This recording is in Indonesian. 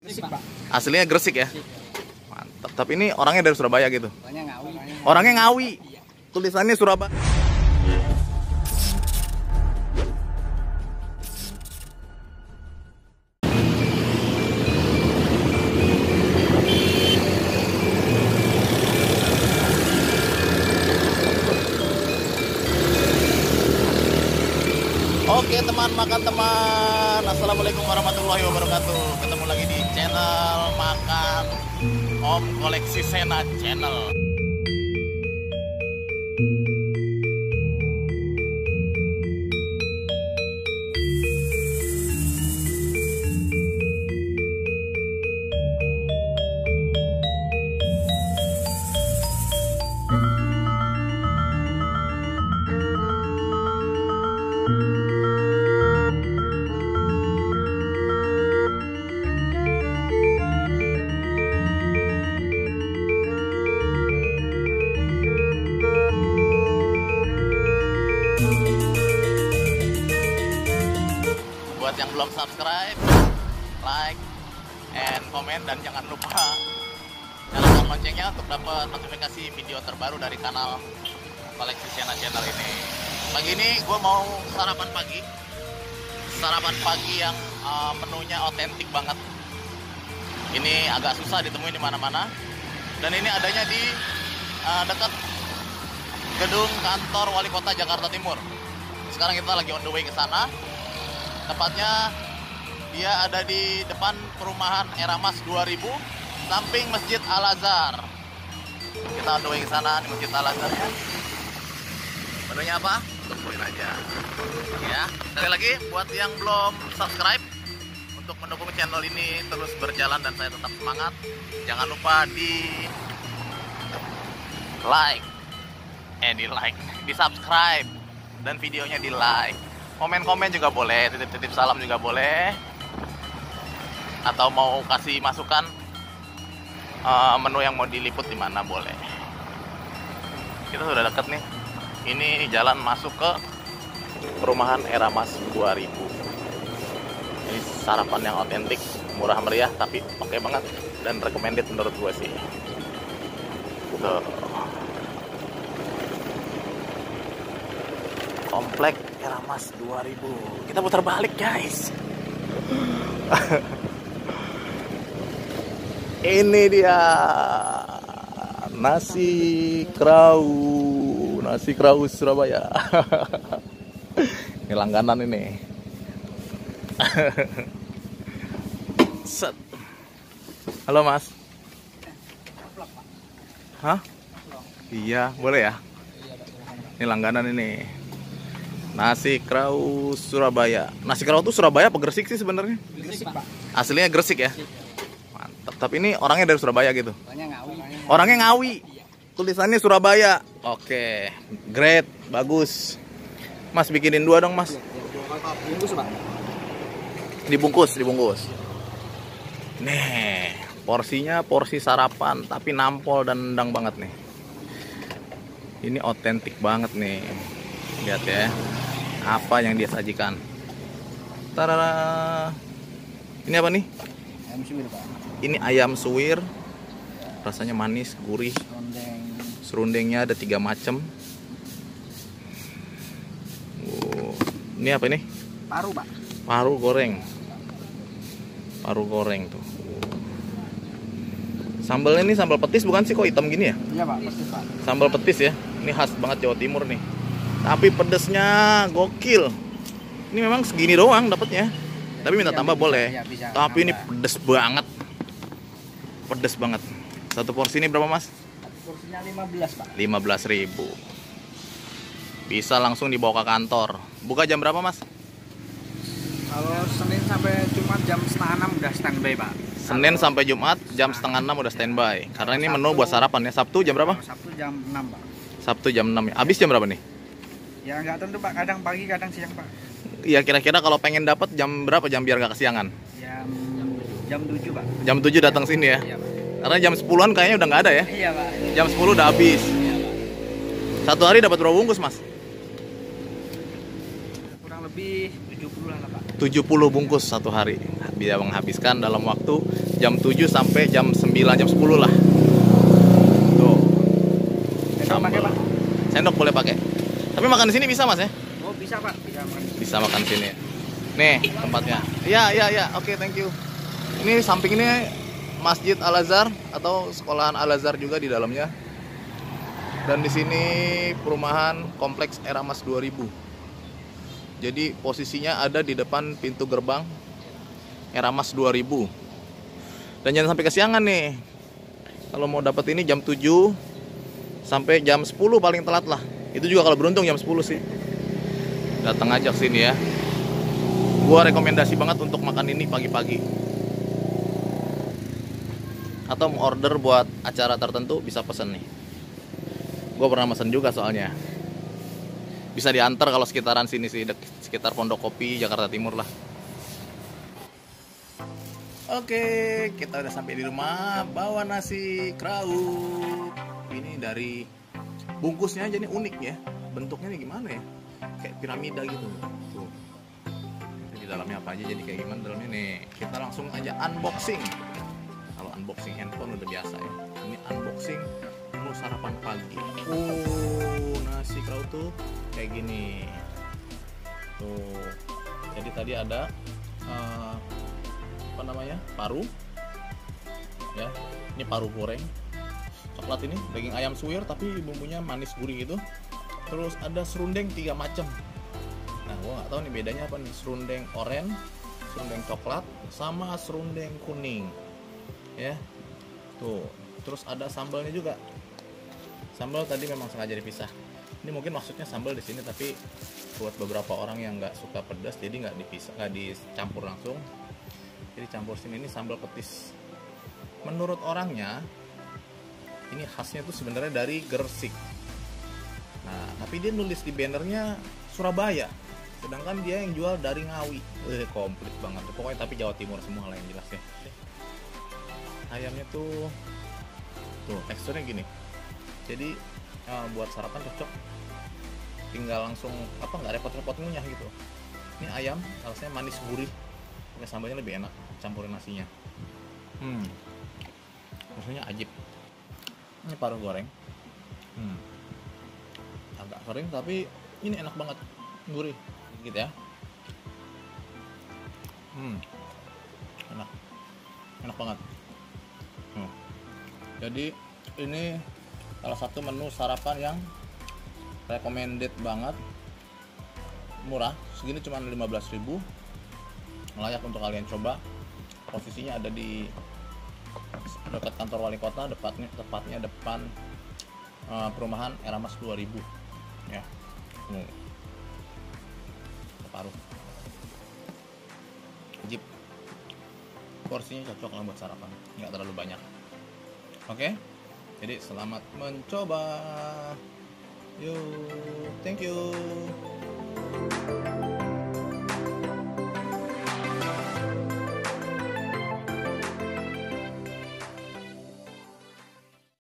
Gresik, Pak. Aslinya Gresik ya? Mantap. Tapi ini orangnya dari Surabaya gitu? Ngawi. Orangnya Ngawi. Tulisannya Surabaya. Oke teman makan teman, assalamualaikum warahmatullahi wabarakatuh. Ketemu lagi di channel makan Om Koleksi Sena Channel. Buat yang belum subscribe, like, and comment, dan jangan lupa nyalakan loncengnya untuk dapat notifikasi video terbaru dari kanal Koleksi Sena Channel ini. Pagi ini gue mau sarapan pagi. Sarapan pagi yang menunya otentik banget. Ini agak susah ditemuin di mana-mana. Dan ini adanya di dekat gedung kantor Wali Kota Jakarta Timur. Sekarang kita lagi on the way ke sana. Tepatnya dia ada di depan perumahan Eramas 2000, samping Masjid Al-Azhar. Kita on the way ke sana di Masjid Al-Azhar ya. Menunya apa? Tungguin aja. Ya, sekali lagi buat yang belum subscribe, untuk mendukung channel ini terus berjalan dan saya tetap semangat, jangan lupa di subscribe dan videonya di like. Komen-komen juga boleh, titip-titip salam juga boleh, atau mau kasih masukan menu yang mau diliput di mana boleh. Kita sudah deket nih. Ini jalan masuk ke perumahan Eramas 2000. Ini sarapan yang otentik, murah meriah tapi oke banget dan recommended menurut gue sih. Tuh. Komplek Eramas 2000. Kita putar balik, guys. Ini dia nasi kraus Surabaya. Ini langganan ini. Set. Halo Mas. Hah? Iya, boleh ya? Ini langganan ini. Nasi kraus Surabaya. Nasi kraus itu Surabaya apa Gresik sih sebenarnya? Gresik, Pak. Aslinya Gresik ya? Mantap. Tapi ini orangnya dari Surabaya gitu? Ngawi. Orangnya Ngawi. Tulisannya Surabaya. Oke, great, bagus. Mas bikinin 2 dong, Mas. Bungkus, Pak. Dibungkus. Nih, porsinya porsi sarapan tapi nampol dan nendang banget nih. Ini otentik banget nih. Lihat ya. Apa yang dia sajikan. Tarara. Ini apa nih? Ayam suwir, Pak. Ini ayam suwir. Rasanya manis, gurih. Serundengnya ada 3 macam. Ini apa ini? Paru, Pak. Paru goreng. Paru goreng tuh. Sambalnya ini sambal petis bukan sih, kok hitam gini ya? Iya, Pak. Pasti, Pak. Sambal petis ya. Ini khas banget Jawa Timur nih. Tapi pedesnya gokil. Ini memang segini doang dapatnya. Tapi minta tambah boleh. Tapi ini pedes banget. Pedes banget. Satu porsi ini berapa, Mas? Porsinya 15, Pak. 15.000. Bisa langsung dibawa ke kantor. Buka jam berapa, Mas? Kalau Senin sampai Jumat jam setengah 6 udah standby, Pak. Senin sampai Jumat jam setengah 6 udah standby. Karena ini menu buat sarapan ya. Sabtu jam berapa? Sabtu jam 6, Pak. Sabtu jam 6 ya. Habis jam berapa nih? Ya nggak tentu, Pak. Kadang pagi, kadang siang, Pak. Iya, kira-kira kalau pengen dapat jam berapa, jam biar gak kesiangan? Jam 7, Pak. Jam 7 datang sini ya. Iya, Pak. Karena jam 10-an kayaknya udah nggak ada ya. Iya, Pak. Jam 10 udah habis. Iya, Pak. Satu hari dapat berapa bungkus, Mas? Kurang lebih 70 lah, Pak. 70 bungkus satu hari. Bisa menghabiskan dalam waktu jam 7 sampai jam 9, jam 10 lah. Tuh. Sendok pakai, Pak? Sendok boleh pakai. Tapi makan di sini bisa, Mas ya? Oh, bisa, Pak. Bisa makan. Bisa makan di sini. Nih, tempatnya. Iya. Oke, thank you. Ini samping ini Masjid Al-Azhar atau sekolahan Al-Azhar juga di dalamnya. Dan di sini perumahan kompleks Eramas 2000. Jadi posisinya ada di depan pintu gerbang Eramas 2000. Dan jangan sampai kesiangan nih. Kalau mau dapat ini jam 7 sampai jam 10 paling telat lah. Itu juga kalau beruntung jam 10 sih. Datang aja ke sini ya. Gua rekomendasi banget untuk makan ini pagi-pagi. Atau mau order buat acara tertentu bisa pesen nih. Gue pernah pesen juga soalnya. Bisa diantar kalau sekitaran sini sih, sekitar Pondok Kopi, Jakarta Timur lah. Oke, kita udah sampai di rumah. Bawa nasi krauk. Ini dari bungkusnya aja nih unik ya. Bentuknya nih gimana ya? Kayak piramida gitu. Tuh. Di dalamnya apa aja jadi kayak gimana dalamnya nih. Kita langsung aja unboxing. Kalau unboxing handphone udah biasa ya. Ini unboxing menu sarapan pagi. Nasi krauk tuh kayak gini. Tuh. Jadi tadi ada apa namanya? Paru. Ya. Ini paru goreng. Coklat ini daging ayam suwir tapi bumbunya manis gurih gitu. Terus ada serundeng 3 macam. Nah, gua nggak tahu nih bedanya apa nih, serundeng oranye, serundeng coklat, sama serundeng kuning, ya. Tuh, terus ada sambalnya juga. Sambal tadi memang sengaja dipisah. Ini mungkin maksudnya sambal di sini, tapi buat beberapa orang yang nggak suka pedas, jadi nggak dipisah, nggak dicampur langsung. Jadi campur sini ini sambal petis. Menurut orangnya, ini khasnya tuh sebenarnya dari Gresik. Nah, tapi dia nulis di bannernya Surabaya. Sedangkan dia yang jual dari Ngawi. Komplit banget. Pokoknya tapi Jawa Timur semua lah yang jelas ya. Ayamnya tuh teksturnya gini. Jadi buat sarapan cocok. Tinggal langsung nggak repot-repot ngunyah gitu. Ini ayam rasanya manis gurih. Pakai sambalnya lebih enak, campurin nasinya. Rasanya ajib. Ini paru goreng. Agak kering tapi ini enak banget, gurih gitu ya. Enak banget. Jadi ini salah satu menu sarapan yang recommended banget, murah, segini cuma 15.000, layak untuk kalian coba. Posisinya ada di dekat kantor wali kota, tepatnya depan perumahan Eramas 2000 ya. Paruh ajib, porsinya cocok lah buat sarapan, nggak terlalu banyak. Oke, jadi selamat mencoba. Thank you.